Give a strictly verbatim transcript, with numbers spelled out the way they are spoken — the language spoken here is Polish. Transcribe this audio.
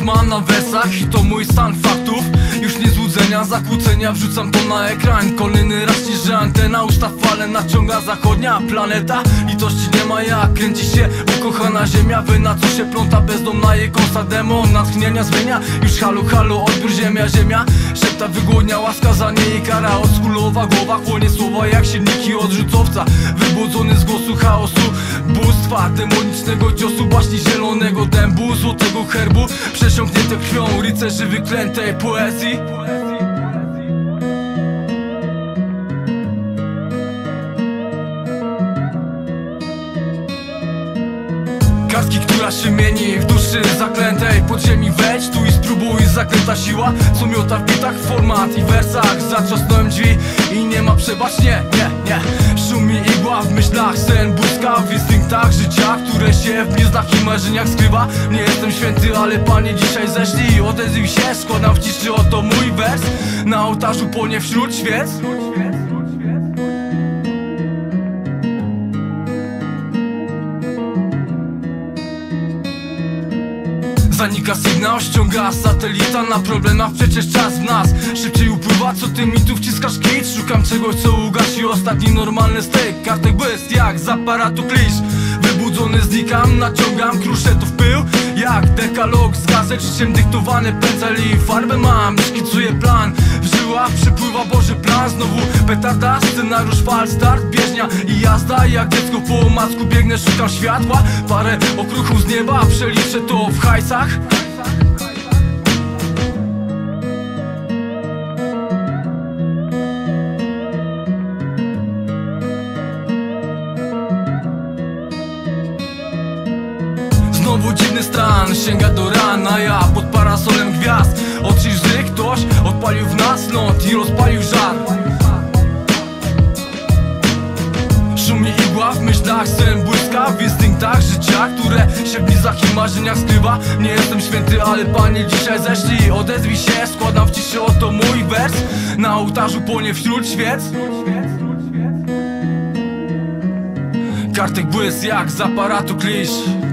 mam na wersach i to mój stan faktów. Już nie złudzenia, zakłócenia, wrzucam to na ekran. Kolejny raz niżej antena, ustaw falę, naciąga zachodnia planeta. Litości nie ma jak, kręci się ukochana ziemia. Wy na co się pląta, bezdomna jej kosa, demon natchnienia zmienia. Już halo, halo, odbiór ziemia, ziemia. Szepta wygłodniała, skazanie i kara. Odskulowa głowa, chłonie słowa jak silniki odrzutowca. Wybudzony z głosu chaosu, bóstwa demonicznego ciosu, baśni zielonego dębu, złotego herbu, przesiąknięte krwią rycerzy wyklętej poezji. Kartki, która się mieni w duszy zaklętej podziemi. Wejdź tu i spróbuj, zaklęta siła co miota w bitach, format i wersach. Zatrzasnąłem drzwi i nie ma przebacz, nie, nie, nie. Szumi igła w myślach, sen błyska w instynktach życia, które się w gniezdach i marzeniach skrywa. Nie jestem święty, ale Panie dzisiaj ześlij, odezwij się, składam w ciszy, oto mój wers. Na ołtarzu płonie wśród świec. Zanika sygnał, ściąga satelita. Na problemach przecież czas w nas szybciej upływa, co ty mi tu wciskasz kit. Szukam czegoś, co ugasi ostatni normalny styk. Kartek błysk jak z aparatu klisz. Wybudzony znikam, naciągam, kruszę to w pył jak dekalog z gazet, życiem dyktowany pędzel i farbę mam. Szkicuję plan, w żyłach przypływa Boży plan. Znowu petarda, scenariusz fal, start, bieżnia i jazda. Jak dziecko po omacku biegnę, szukam światła. Parę okruchów z nieba, przeliczę to w hajsach. Znowu dziwny stan, sięga do rana. Ja pod parasolem gwiazd. Oczy, że ktoś odpalił w nas lot i rozpalił żar. Szumi igła w myślach, sen błyska w instynktach życia, które się w blizach i marzeniach skrywa. Nie jestem święty, ale Panie dzisiaj ześlij, odezwij się, składam w ciszy, oto mój wers. Na ołtarzu płonie wśród świec. Kartek błysk jak z aparatu klisz.